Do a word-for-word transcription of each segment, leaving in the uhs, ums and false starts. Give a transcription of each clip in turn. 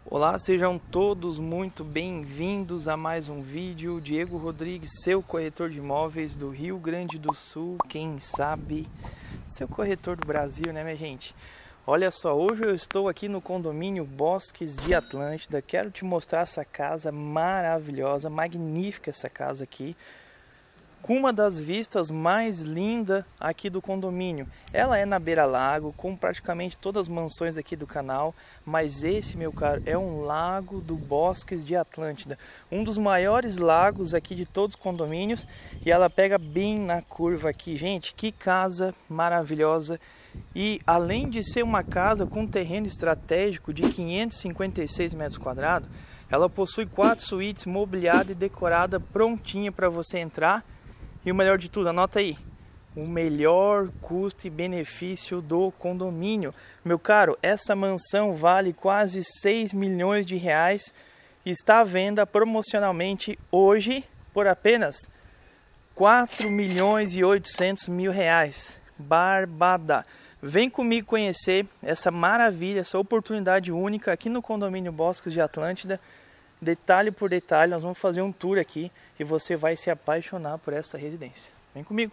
Olá, sejam todos muito bem-vindos a mais um vídeo. Diego Rodrigues, seu corretor de imóveis do Rio Grande do Sul, quem sabe, seu corretor do Brasil, né, minha gente? Olha só, hoje eu estou aqui no condomínio Bosques de Atlântida. Quero te mostrar essa casa maravilhosa, magnífica essa casa aqui, com uma das vistas mais lindas aqui do condomínio. Ela é na beira-lago, com praticamente todas as mansões aqui do canal, mas esse, meu caro, é um lago do Bosques de Atlântida, um dos maiores lagos aqui de todos os condomínios, e ela pega bem na curva aqui. Gente, que casa maravilhosa! E além de ser uma casa com terreno estratégico de quinhentos e cinquenta e seis metros quadrados, ela possui quatro suítes mobiliada e decorada, prontinha para você entrar. E o melhor de tudo, anota aí, o melhor custo e benefício do condomínio. Meu caro, essa mansão vale quase seis milhões de reais e está à venda promocionalmente hoje por apenas quatro milhões e oitocentos mil reais. Barbada! Vem comigo conhecer essa maravilha, essa oportunidade única aqui no condomínio Bosques de Atlântida. Detalhe por detalhe, nós vamos fazer um tour aqui e você vai se apaixonar por essa residência. Vem comigo!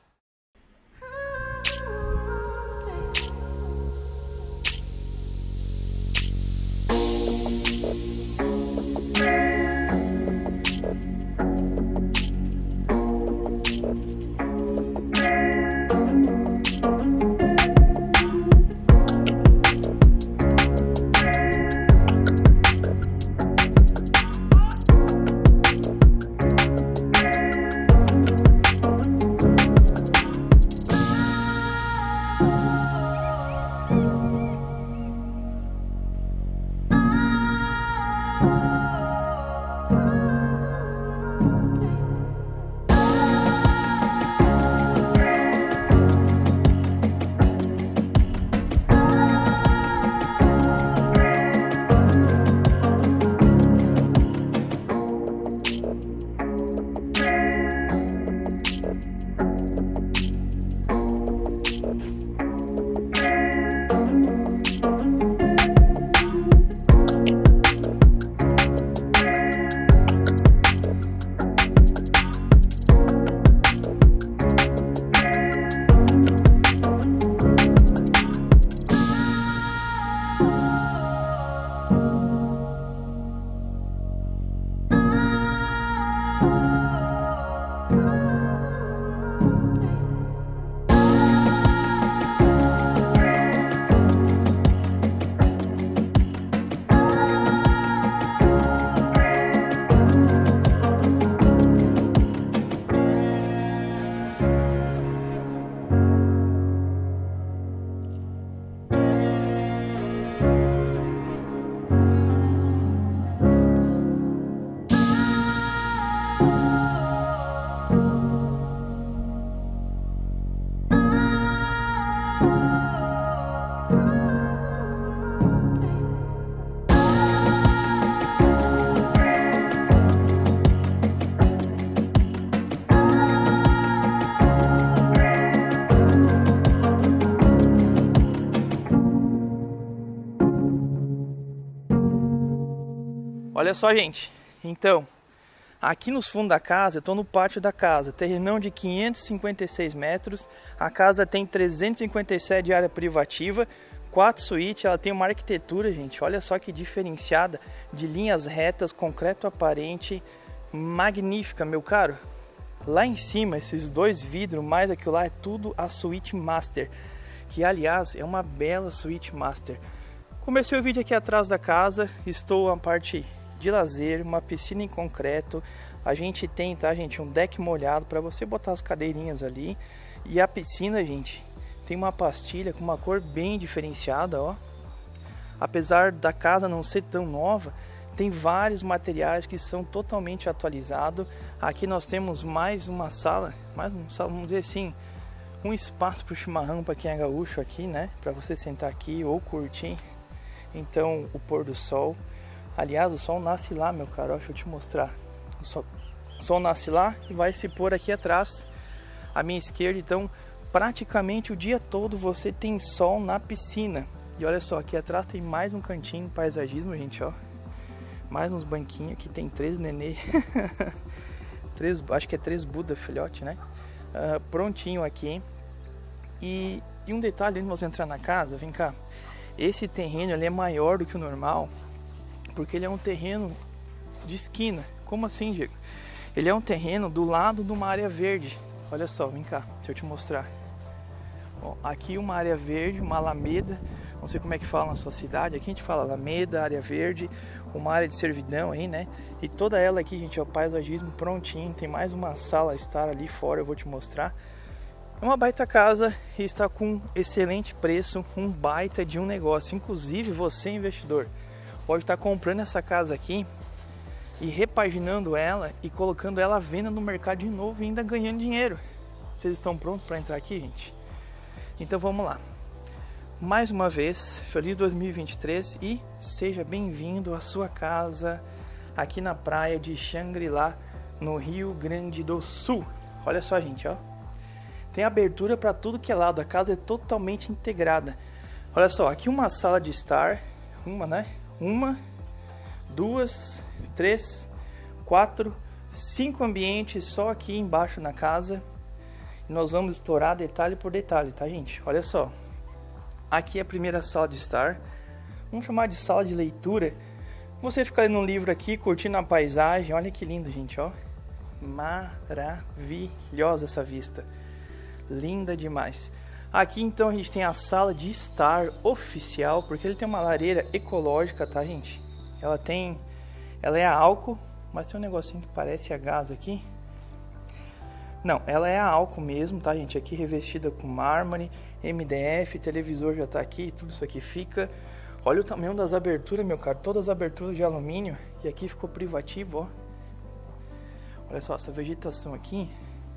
Olha só, gente, então, aqui nos fundos da casa, eu estou no pátio da casa, terrenão de quinhentos e cinquenta e seis metros, a casa tem trezentos e cinquenta e sete de área privativa, quatro suítes, ela tem uma arquitetura, gente, olha só que diferenciada, de linhas retas, concreto aparente, magnífica, meu caro. Lá em cima, esses dois vidros, mais aquilo lá, é tudo a suíte master, que aliás é uma bela suíte master. Comecei o vídeo aqui atrás da casa, estou na parte de lazer, uma piscina em concreto. A gente tem, tá, gente, um deck molhado para você botar as cadeirinhas ali. E a piscina, gente, tem uma pastilha com uma cor bem diferenciada, ó. Apesar da casa não ser tão nova, tem vários materiais que são totalmente atualizados. Aqui nós temos mais uma sala, mais um sala, vamos dizer assim, um espaço para o chimarrão para quem é gaúcho aqui, né? Para você sentar aqui ou curtir. Então, o pôr do sol. Aliás, o sol nasce lá, meu caro. Deixa eu te mostrar. O sol, o sol nasce lá e vai se pôr aqui atrás, à minha esquerda. Então, praticamente o dia todo você tem sol na piscina. E olha só, aqui atrás tem mais um cantinho paisagismo, gente, ó. Mais uns banquinhos, aqui tem três nenê. três, acho que é três Buda filhote, né? Uh, prontinho aqui, hein? E, e um detalhe, antes de você entrar na casa, vem cá. Esse terreno ele é maior do que o normal, porque ele é um terreno de esquina. Como assim, Diego? Ele é um terreno do lado de uma área verde. Olha só, vem cá, deixa eu te mostrar. Ó, aqui uma área verde, uma alameda. Não sei como é que fala na sua cidade. Aqui a gente fala alameda, área verde, uma área de servidão aí, né? E toda ela aqui, gente, ó, paisagismo prontinho. Tem mais uma sala a estar ali fora, eu vou te mostrar. É uma baita casa e está com excelente preço, um baita de um negócio. Inclusive você, investidor, pode estar comprando essa casa aqui e repaginando ela e colocando ela à venda no mercado de novo e ainda ganhando dinheiro. Vocês estão prontos para entrar aqui, gente? Então vamos lá. Mais uma vez, feliz dois mil e vinte e três e seja bem-vindo à sua casa aqui na praia de Xangri-Lá, no Rio Grande do Sul. Olha só, gente, ó. Tem abertura para tudo que é lado, a casa é totalmente integrada. Olha só, aqui uma sala de estar, uma, né? Uma, duas, três, quatro, cinco ambientes só aqui embaixo na casa. E nós vamos explorar detalhe por detalhe, tá, gente? Olha só. Aqui é a primeira sala de estar. Vamos chamar de sala de leitura. Você fica lendo um livro aqui, curtindo a paisagem. Olha que lindo, gente, ó. Maravilhosa essa vista. Linda demais. Aqui então a gente tem a sala de estar oficial, porque ele tem uma lareira ecológica, tá, gente? Ela tem, ela é a álcool, mas tem um negocinho que parece a gás aqui. Não, ela é a álcool mesmo, tá, gente? Aqui revestida com mármore, M D F, televisor já tá aqui, tudo isso aqui fica. Olha o tamanho das aberturas, meu caro, todas as aberturas de alumínio. E aqui ficou privativo, ó. Olha só, essa vegetação aqui,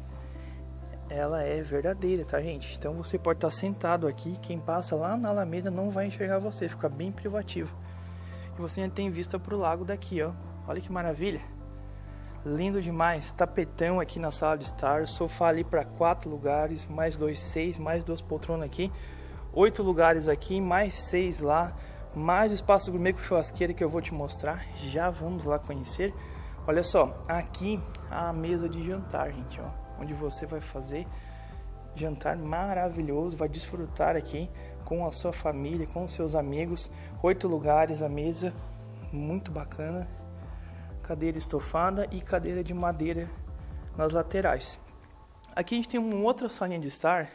ela é verdadeira, tá, gente? Então você pode estar sentado aqui, quem passa lá na Alameda não vai enxergar você, fica bem privativo. E você ainda tem vista pro lago daqui, ó. Olha que maravilha. Lindo demais. Tapetão aqui na sala de estar, sofá ali para quatro lugares, mais dois, seis, mais duas poltronas aqui. Oito lugares aqui, mais seis lá, mais o espaço gourmet com churrasqueira que eu vou te mostrar. Já vamos lá conhecer. Olha só, aqui a mesa de jantar, gente, ó. Onde você vai fazer jantar maravilhoso, vai desfrutar aqui com a sua família, com os seus amigos. Oito lugares a mesa, muito bacana. Cadeira estofada e cadeira de madeira nas laterais. Aqui a gente tem uma outra salinha de estar.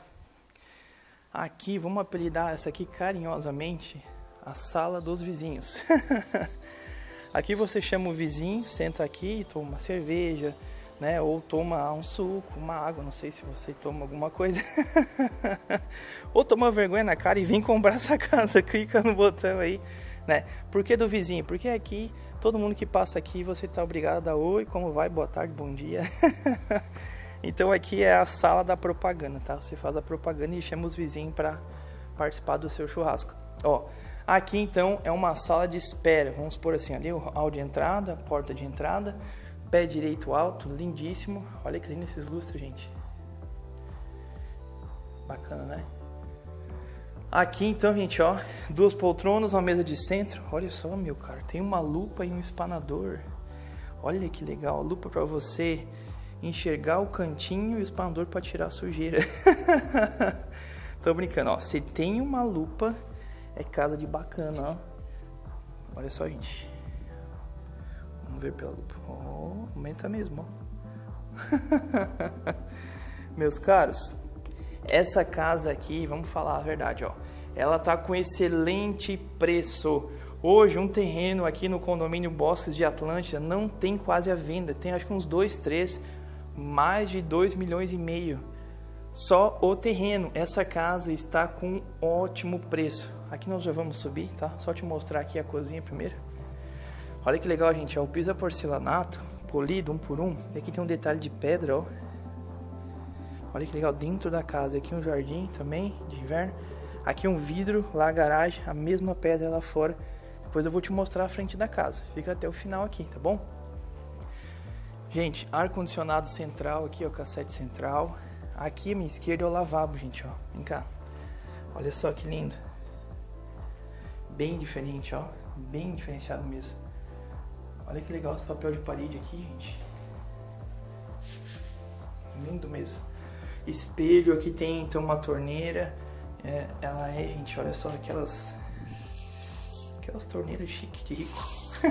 Aqui, vamos apelidar essa aqui carinhosamente, a sala dos vizinhos. Aqui você chama o vizinho, senta aqui, toma uma cerveja, né? Ou toma um suco, uma água, não sei se você toma alguma coisa. Ou toma vergonha na cara e vem comprar essa casa, clica no botão aí, né? Por que do vizinho? Porque aqui, todo mundo que passa aqui, você tá obrigado a dar oi, como vai, boa tarde, bom dia. Então aqui é a sala da propaganda, tá? Você faz a propaganda e chama os vizinhos para participar do seu churrasco. Ó, aqui então é uma sala de espera, vamos por assim, ali o hall de entrada, porta de entrada, pé direito alto, lindíssimo. Olha que lindo esses lustres, gente. Bacana, né? Aqui então, gente, ó, duas poltronas, uma mesa de centro. Olha só, meu cara, tem uma lupa e um espanador. Olha que legal, a lupa para você enxergar o cantinho e o espanador para tirar a sujeira. Tô brincando, ó. Você tem uma lupa, é casa de bacana, ó. Olha só, gente. Vamos ver pela lupa. Ó, aumenta mesmo, ó. Meus caros, essa casa aqui, vamos falar a verdade, ó. Ela tá com excelente preço. Hoje um terreno aqui no condomínio Bosques de Atlântida não tem quase à venda. Tem acho que uns dois, três, mais de dois milhões e meio. Só o terreno. Essa casa está com um ótimo preço. Aqui nós já vamos subir, tá? Só te mostrar aqui a cozinha primeiro. Olha que legal, gente. Ó, o piso é porcelanato, polido um por um. E aqui tem um detalhe de pedra, ó. Olha que legal, dentro da casa. Aqui um jardim também, de inverno. Aqui um vidro, lá a garagem, a mesma pedra lá fora. Depois eu vou te mostrar a frente da casa. Fica até o final aqui, tá bom? Gente, ar-condicionado central aqui, ó, cassete central. Aqui à minha esquerda é o lavabo, gente, ó. Vem cá. Olha só que lindo. Bem diferente, ó. Bem diferenciado mesmo. Olha que legal esse papel de parede aqui, gente. Lindo mesmo. Espelho, aqui tem então uma torneira. É, ela é, gente, olha só, aquelas... Aquelas torneiras chique de rico.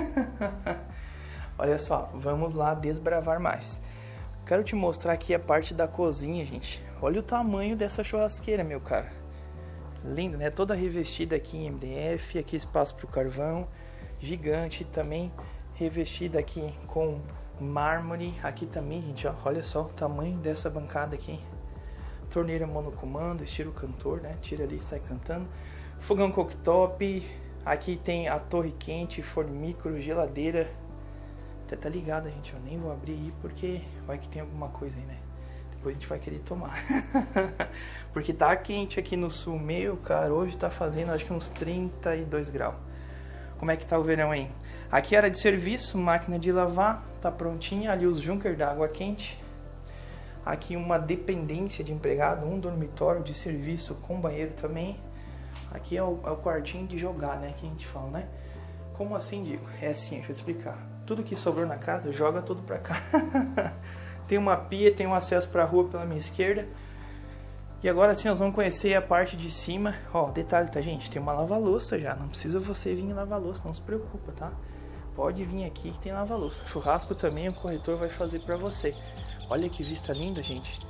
Olha só, vamos lá desbravar mais. Quero te mostrar aqui a parte da cozinha, gente. Olha o tamanho dessa churrasqueira, meu cara. Lindo, né? Toda revestida aqui em M D F. Aqui espaço para o carvão. Gigante também. Revestida aqui com mármore. Aqui também, gente, ó. Olha só o tamanho dessa bancada aqui. Torneira monocomando, estilo cantor, né? Tira ali e sai cantando. Fogão cooktop. Aqui tem a torre quente, forno micro, geladeira. Até tá ligada, gente. Eu nem vou abrir aí porque vai que tem alguma coisa aí, né? Depois a gente vai querer tomar. Porque tá quente aqui no sul. Meu, cara, hoje tá fazendo acho que uns trinta e dois graus. Como é que tá o verão aí? Aqui área de serviço, máquina de lavar, tá prontinha. Ali os Junker da água quente. Aqui uma dependência de empregado, um dormitório de serviço com banheiro também. Aqui é o, é o quartinho de jogar, né? Que a gente fala, né? Como assim, digo? É assim, deixa eu explicar. Tudo que sobrou na casa, joga tudo pra cá. Tem uma pia, tem um acesso pra rua pela minha esquerda. E agora sim nós vamos conhecer a parte de cima. Ó, detalhe, tá, gente? Tem uma lava-louça já. Não precisa você vir lavar louça, não se preocupa, tá? Pode vir aqui que tem lava-louça. Churrasco também o corretor vai fazer pra você. Olha que vista linda, gente.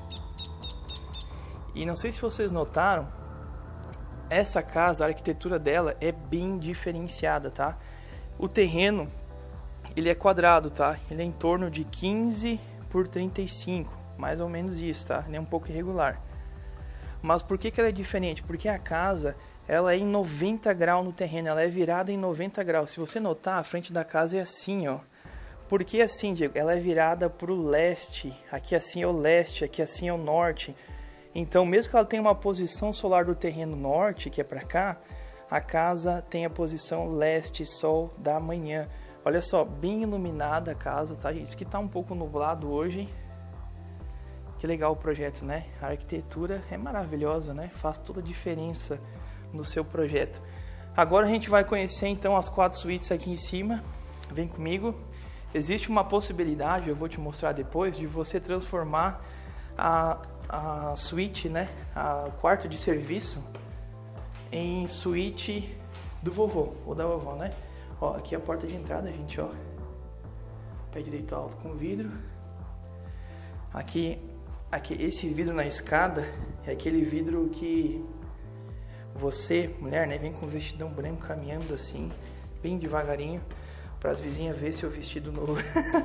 E não sei se vocês notaram, essa casa, a arquitetura dela é bem diferenciada, tá? O terreno, ele é quadrado, tá? Ele é em torno de quinze por trinta e cinco, mais ou menos isso, tá? Ele é um pouco irregular. Mas por que que ela é diferente? Porque a casa, ela é em noventa graus no terreno, ela é virada em noventa graus. Se você notar, a frente da casa é assim, ó. Por que assim, Diego? Ela é virada pro leste. Aqui assim é o leste, aqui assim é o norte. Então, mesmo que ela tenha uma posição solar do terreno norte, que é para cá, a casa tem a posição leste, sol da manhã. Olha só, bem iluminada a casa, tá, gente? Isso aqui tá um pouco nublado hoje. Que legal o projeto, né? A arquitetura é maravilhosa, né? Faz toda a diferença no seu projeto. Agora a gente vai conhecer, então, as quatro suítes aqui em cima. Vem comigo. Existe uma possibilidade, eu vou te mostrar depois, de você transformar a... a suíte, né, a quarto de serviço em suíte do vovô ou da vovó, né? Ó, aqui é a porta de entrada, gente, ó. Pé direito alto com vidro. Aqui, aqui esse vidro na escada é aquele vidro que você, mulher, né, vem com o vestidão branco caminhando assim, bem devagarinho, para as vizinhas ver seu vestido novo.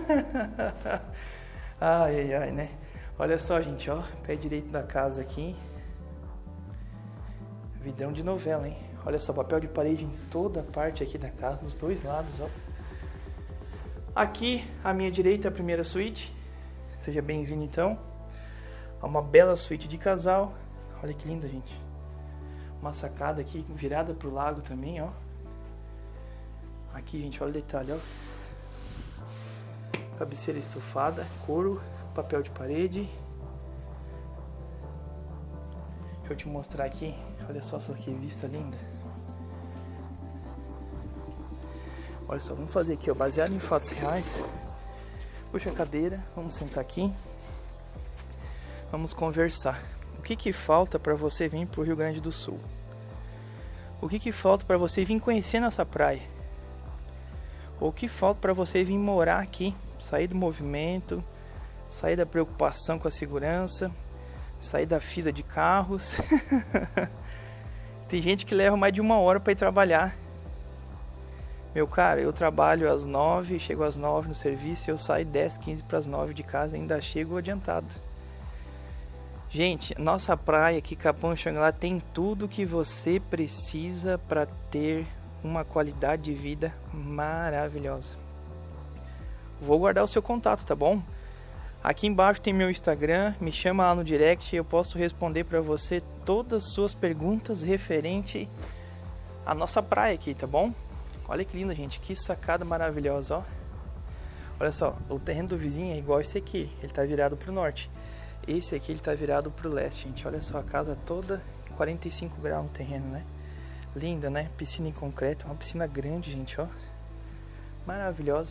Ai, ai, ai, né? Olha só, gente, ó, pé direito da casa aqui. Vidrão de novela, hein? Olha só, papel de parede em toda a parte aqui da casa, nos dois lados, ó. Aqui, à minha direita, a primeira suíte. Seja bem-vindo, então. Uma bela suíte de casal. Olha que linda, gente. Uma sacada aqui virada pro lago também, ó. Aqui, gente, olha o detalhe, ó. Cabeceira estofada, couro. Papel de parede. Deixa eu te mostrar aqui. Olha só, só que vista linda. Olha só, vamos fazer aqui, ó, baseado em fatos reais. Puxa a cadeira, vamos sentar aqui. Vamos conversar. O que que falta para você vir pro Rio Grande do Sul? O que que falta para você vir conhecer nossa praia? O que falta para você vir morar aqui, sair do movimento, sair da preocupação com a segurança, sair da fila de carros. Tem gente que leva mais de uma hora para ir trabalhar. Meu cara, eu trabalho às nove, chego às nove no serviço, eu saio dez, quinze para as nove de casa, ainda chego adiantado. Gente, nossa praia aqui, Capão Xangri-Lá, tem tudo que você precisa para ter uma qualidade de vida maravilhosa. Vou guardar o seu contato, tá bom? Aqui embaixo tem meu Instagram, me chama lá no direct e eu posso responder para você todas as suas perguntas referente à nossa praia aqui, tá bom? Olha que linda, gente, que sacada maravilhosa, ó. Olha só, o terreno do vizinho é igual esse aqui, ele tá virado pro norte. Esse aqui ele tá virado pro leste, gente. Olha só, a casa toda quarenta e cinco graus no terreno, né? Linda, né? Piscina em concreto, uma piscina grande, gente, ó. Maravilhosa.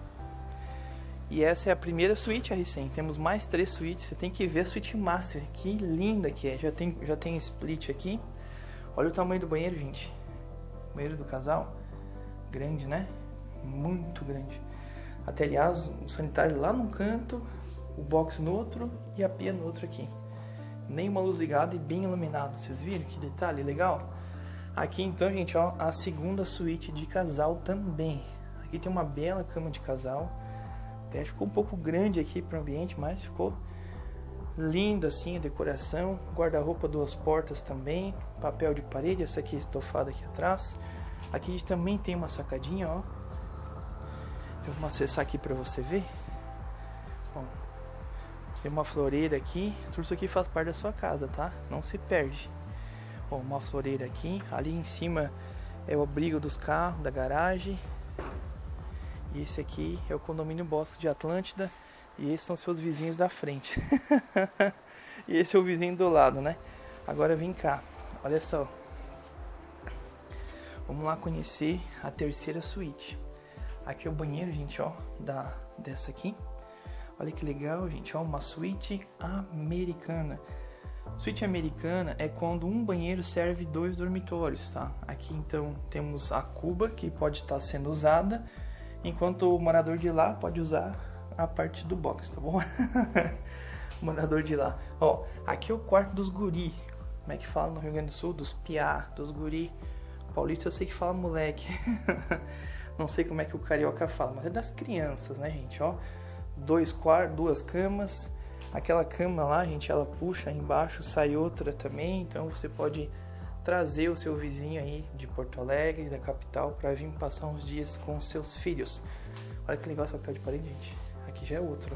E essa é a primeira suíte R cem. Temos mais três suítes. Você tem que ver a suíte master. Que linda que é. Já tem, já tem split aqui. Olha o tamanho do banheiro, gente. Banheiro do casal. Grande, né? Muito grande. Até, aliás, o sanitário lá num canto, o box no outro e a pia no outro aqui. Nenhuma luz ligada e bem iluminado. Vocês viram que detalhe legal? Aqui então, gente, ó, a segunda suíte de casal também. Aqui tem uma bela cama de casal. Até ficou um pouco grande aqui para o ambiente, mas ficou linda assim a decoração. Guarda-roupa, duas portas também. Papel de parede, essa aqui estofada aqui atrás. Aqui a gente também tem uma sacadinha, ó. Eu vou acessar aqui para você ver. Ó, tem uma floreira aqui. Tudo isso aqui faz parte da sua casa, tá? Não se perde. Ó, uma floreira aqui. Ali em cima é o abrigo dos carros, da garagem. E esse aqui é o condomínio Bosques de Atlântida. E esses são seus vizinhos da frente. E esse é o vizinho do lado, né? Agora vem cá, olha só. Vamos lá conhecer a terceira suíte. Aqui é o banheiro, gente, ó, da, dessa aqui. Olha que legal, gente, ó, uma suíte americana. Suíte americana é quando um banheiro serve dois dormitórios, tá? Aqui então temos a cuba que pode estar sendo usada, enquanto o morador de lá pode usar a parte do box, tá bom? O morador de lá. Ó, aqui é o quarto dos guri. Como é que fala no Rio Grande do Sul? Dos piá, dos guri. Paulista eu sei que fala moleque. Não sei como é que o carioca fala, mas é das crianças, né, gente? Ó, dois quartos, duas camas. Aquela cama lá, gente, ela puxa aí embaixo, sai outra também. Então você pode trazer o seu vizinho aí de Porto Alegre, da capital, para vir passar uns dias com os seus filhos. Olha que legal esse papel de parede, gente. Aqui já é outro.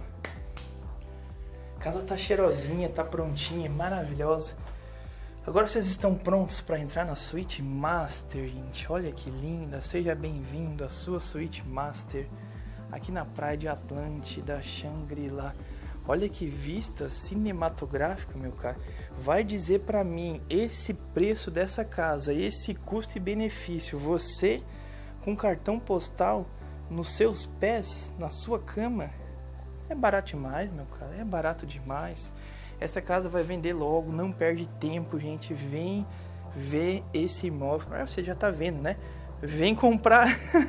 A casa tá cheirosinha, tá prontinha, maravilhosa. Agora vocês estão prontos para entrar na suíte master, gente. Olha que linda. Seja bem-vindo à sua suíte master. Aqui na praia de Atlântida, Xangri-Lá. Olha que vista cinematográfica, meu cara. Vai dizer para mim, esse preço dessa casa, esse custo e benefício, você com cartão postal nos seus pés, na sua cama, é barato demais, meu cara. É barato demais. Essa casa vai vender logo, não perde tempo, gente. Vem ver esse imóvel. Ah, você já tá vendo, né? Vem comprar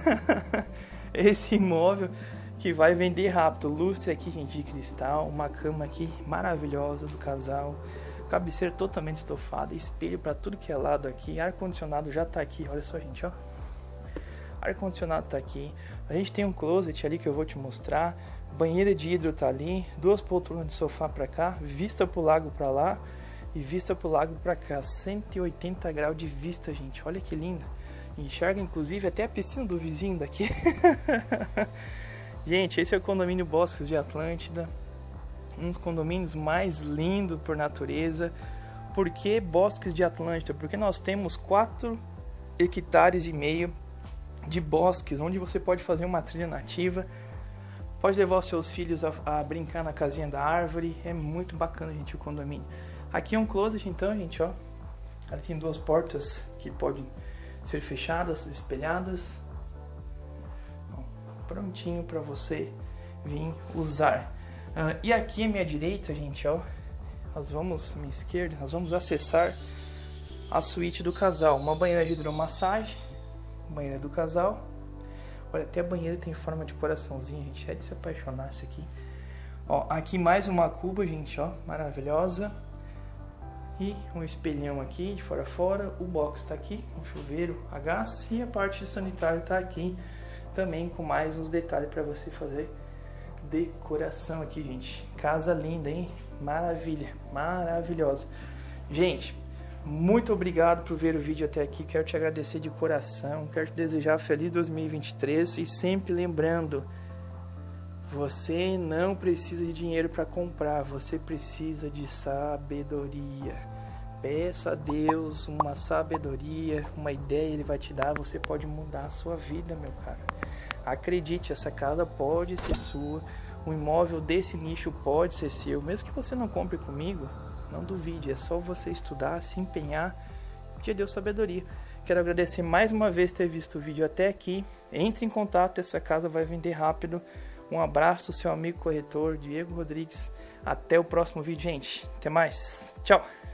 esse imóvel que vai vender rápido. Lustre aqui, gente, de cristal. Uma cama aqui maravilhosa do casal. Cabeceira totalmente estofada. Espelho para tudo que é lado aqui. Ar-condicionado já tá aqui. Olha só, gente, ó. Ar-condicionado tá aqui. A gente tem um closet ali que eu vou te mostrar. Banheira de hidro tá ali, duas poltronas de sofá pra cá, vista pro lago pra lá e vista pro lago pra cá, cento e oitenta graus de vista, gente, olha que lindo. Enxerga inclusive até a piscina do vizinho daqui. Gente, esse é o condomínio Bosques de Atlântida, um dos condomínios mais lindos por natureza. Por que Bosques de Atlântida? Porque nós temos quatro hectares e meio de bosques, onde você pode fazer uma trilha nativa. Pode levar os seus filhos a, a brincar na casinha da árvore. É muito bacana, gente, o condomínio. Aqui é um closet, então, gente, ó. Ela tem duas portas que podem ser fechadas, espelhadas. Ó, prontinho para você vir usar. Uh, e aqui à minha direita, gente, ó. Nós vamos, à minha esquerda, nós vamos acessar a suíte do casal. Uma banheira de hidromassagem. Banheira do casal. Olha, até a banheira tem forma de coraçãozinho, gente. É de se apaixonar isso aqui. Ó, aqui mais uma cuba, gente, ó. Maravilhosa. E um espelhão aqui, de fora a fora. O box tá aqui, um chuveiro a gás. E a parte de sanitário tá aqui também, com mais uns detalhes para você fazer decoração aqui, gente. Casa linda, hein? Maravilha, maravilhosa. Gente, muito obrigado por ver o vídeo até aqui. Quero te agradecer de coração. Quero te desejar feliz dois mil e vinte e três. E sempre lembrando, você não precisa de dinheiro para comprar. Você precisa de sabedoria. Peça a Deus uma sabedoria, uma ideia, Ele vai te dar. Você pode mudar a sua vida, meu cara. Acredite, essa casa pode ser sua. Um imóvel desse nicho pode ser seu. Mesmo que você não compre comigo, não duvide, é só você estudar, se empenhar, pedir a Deus sabedoria. Quero agradecer mais uma vez ter visto o vídeo até aqui. Entre em contato, a sua casa vai vender rápido. Um abraço do seu amigo corretor, Diego Rodrigues. Até o próximo vídeo, gente. Até mais. Tchau.